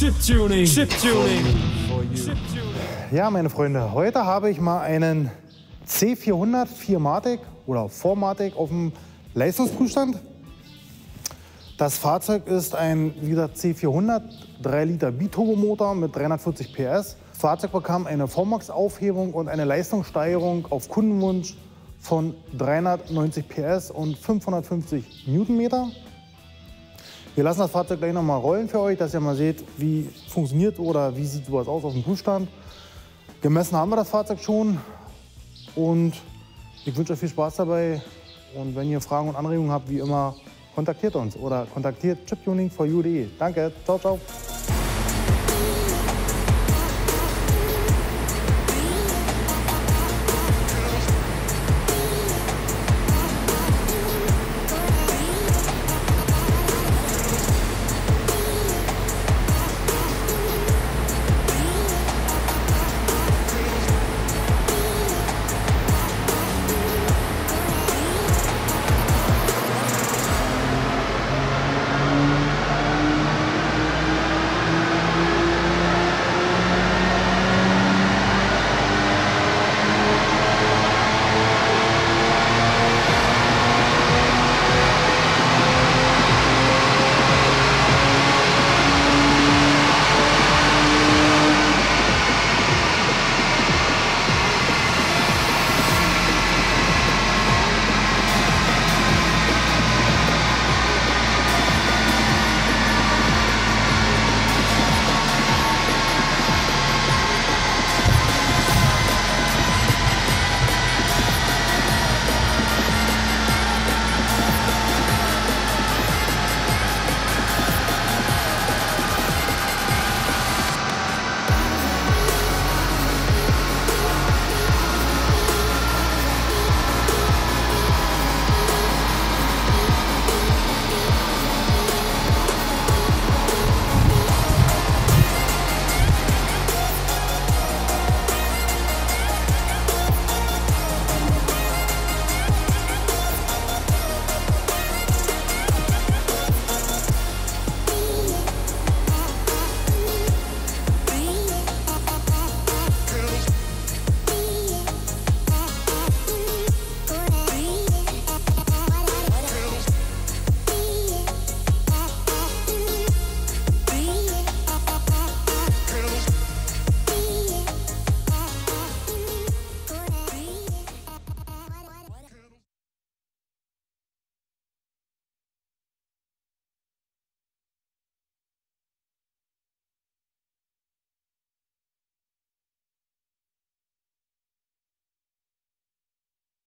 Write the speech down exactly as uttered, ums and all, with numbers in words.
Chiptuning. Chiptuning. Ja, meine Freunde, heute habe ich mal einen C vierhundert vier Matic oder vier Matic auf dem Leistungsprüfstand. Das Fahrzeug ist ein, wie gesagt, C vierhundert, drei Liter Biturbomotor mit dreihundertvierzig P S. Das Fahrzeug bekam eine V MAX-Aufhebung und eine Leistungssteigerung auf Kundenwunsch von dreihundertneunzig P S und fünfhundertfünfzig Newtonmeter. Wir lassen das Fahrzeug gleich noch mal rollen für euch, dass ihr mal seht, wie funktioniert oder wie sieht sowas aus auf dem Prüfstand. Gemessen haben wir das Fahrzeug schon und ich wünsche euch viel Spaß dabei. Und wenn ihr Fragen und Anregungen habt, wie immer, kontaktiert uns oder kontaktiert chiptuning for you punkt de. Danke, ciao, ciao.